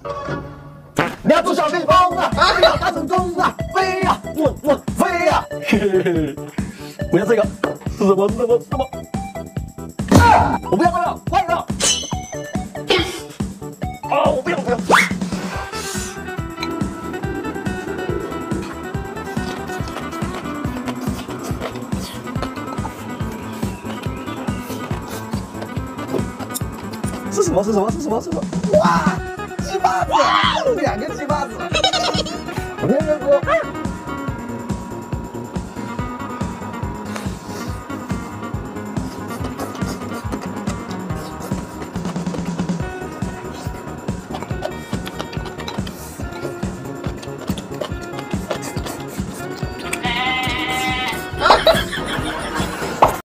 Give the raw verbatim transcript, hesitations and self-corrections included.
两只小蜜蜂啊，飞呀大成功啊，飞呀我我飞呀，嘿嘿嘿，我要这个，什么什么什么？啊！我不要这个，换一个。啊！我不要不要。是什么？是什么？是什么？是什么？哇！鸡巴子，两个鸡巴子。我跟你说。